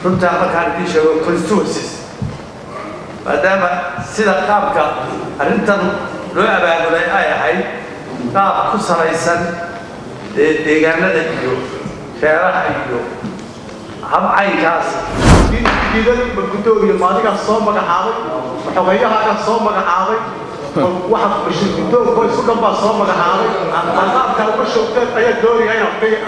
runta markaan idin sheego constituencies maadaama sida qaabka arrintan loo abaabulay ay ahayd qaab ku salaysan deegaanada iyo reeraha iyo habcaynkaas diidan gudoomiye maadiga soo magacaabay xogeeyaha soo magacaabay waxa bashirkidoon oo isu dhanba soo magacaabay qaabka uga shaqeeyay ayaa doonayay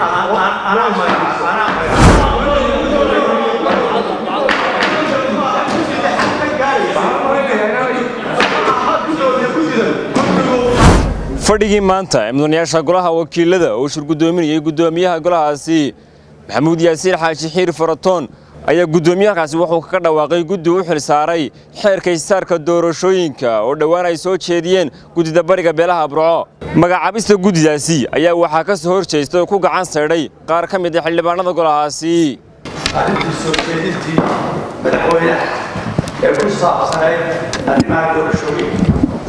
fadhigii maanta mudanayaasha golaha wakiilada oo shirgudoominayay gudoomiyaha golahaasi maxamuud yaasiin xaaji xiir faratoon ayaa gudoomiyahaasi wuxuu ka dhawaaqay guddi u xil saaray xeerka isaarka doorashooyinka oo dhawaan ay soo jeediyeen gudida bariga beelaha Burco magacaabista gudidaasi ayaa waxa ka soo horjeestay ku gacan saydhay qaar ka mid ah xildhibaanada golahaasi arrintii soo jeedintii madaxweynaha ee ku saabsanay arrimaha doorashooyinka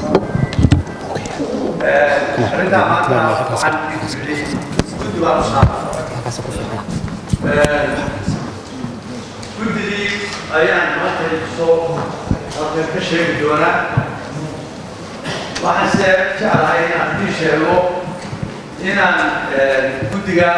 arrintaa maanta waxaan guddi baan u saaray guddigii ayaan maanta soo halkan ka sheegi doonaa waxaan se jeclahay inaan idin sheego inaan guddiga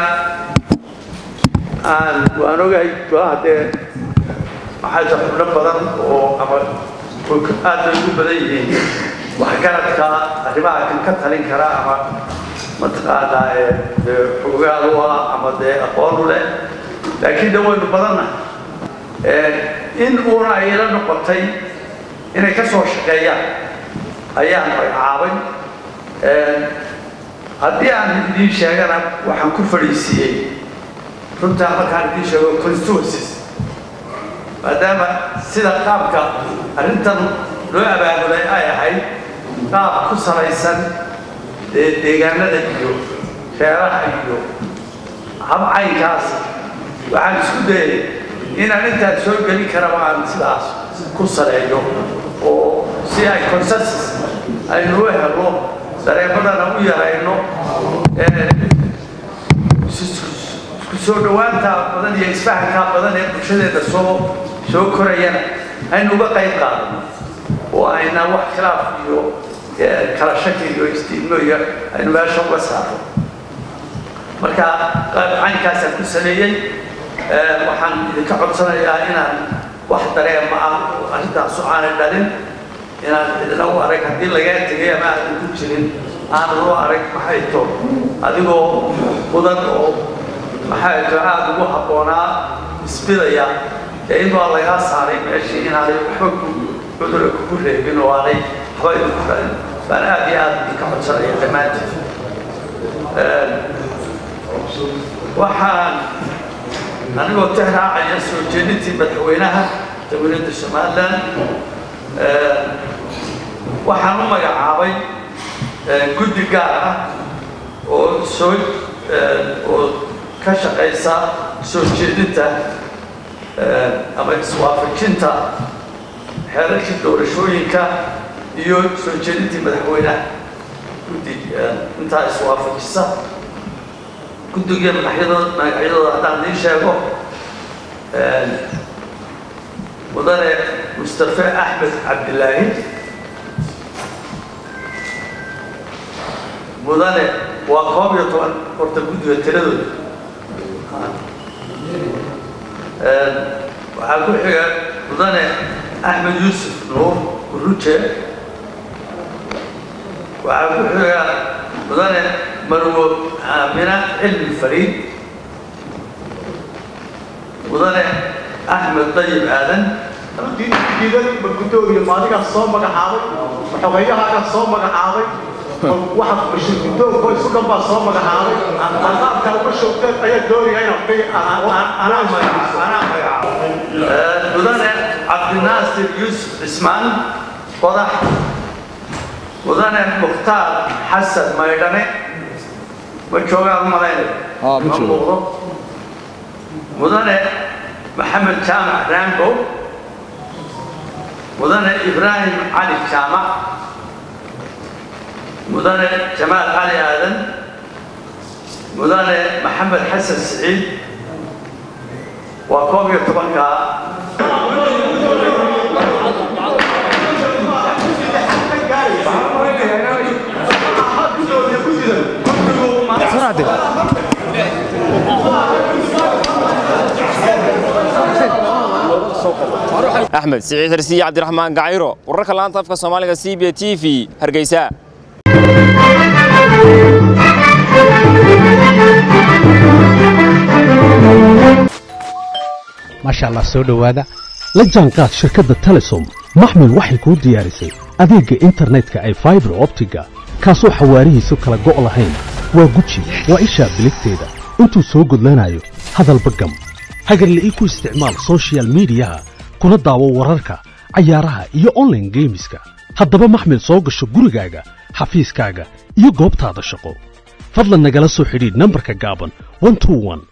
waan ogahay haddee maxaa xubno badan oo ama aad bay ugu badan yihiin waxgaradka arrimaha kan ka talin kara ama mataqaanaa xogaal u ah ama dee aqoon u leh laakiin dawaynu badanna in uuna ayla noqotay inay ka soo shaqeeyaan ayaan magacaabay haddii aan idiin sheegana waxaan ku fadhiisiiyey runta markaan idiin sheego constituencies maadaama sida qaabka arrintan loo abaabulay ay ahayd qaab ku salaysan deegaanada iyo reeraha iyo habcaynkaas waxaan isku dayay inaan intaad soo gelin karaba aan sidaas ku saleeyo oo si ay consensus aynu u helo dareemadana u yarayno isku soo dhawaanta badan iyo isfahanka badan ee bulshadeeda soo korayana aynu uga qayb qaadano oo ayna wax khilaaf iyo kala shaki iyo istiidmo iyo aynu meesha uga saarno marka caynkaasaan ku saleeyey waxaan idinka codsanayaa inaan wax dareema ah arrintaas aanay dhalin inaan idina u arag haddii lagaa tegay ama aadan ku jirin aanan u arag maxay to adigoo mudan oo maxay to aad ugu habboonaa isbidaya ee in waa lagaa saaray meeshii inaanay waxba cudura kugu reebin oo aanay waxba idinku dhalin baan aad iyo aad idinka codsanaya dhammaanteed waxaan anigoo tixraacaya soo jeedintii madaxweynaha dowladda Somaliland waxaan u magacaabay guddi gaar ah oo ka shaqeysa soo jeedinta ama iswaafajinta xeerarka doorashooyinka iyo soo jeedintii madaxweynaha guddi intaa iswaafajisa guddiga magacyadooda haddaan idiin sheego mudane Mustafa Axmed Cabdilaahi mudane waa 11 horta guddiga tiradooda waxaa ku xiga mudane Axmed Yuusuf Nuur Ruje waxaa ku xiga mudane marwo Amina Cilmi Fariid mudane Axmed Tayyib Aadan diidan gudoomiye maadiga soo magacaabay xogeeyaha soo magacaabay waxa bashirkidoon oo isu dhanba soo magacaabay qaabka uga shaqeeyay ayaa doonayay mudane Cabdinaasir Yuusuf Ismaan qodax mudane Mukhtaar Xasan Maydhane وجوغا مالين مدن محمد جامع رامبو مدن إبراهيم علي جامع مدن جمال علي آدم مدن محمد حسن سعيد وكوبي طبقة أحمد سعيد رسي عبد الرحمن قعيرو ورك الآن طفقة صومالية CBA TV هرقيساء ما شاء الله سودو هذا لجانقات شركة تلسوم محمل وحي كود ديارسي أديق إنترنت كأي فايبر أوبتيكا كاسو حواريه سوكلا قوة لهين وقوتشي وإيشا بلكتيدا انتو سوقود لنايو هذا البقم هاقر لإيكو استعمال سوشيال ميديا كنا داو وراركا عيارها إيو أونلاين جيميسكا هادبا محمل سوقشو قرقاقا حفيزكاقا إيو قوبتا دا شقو فضلا نقل سو حديد نمبركا قابن 121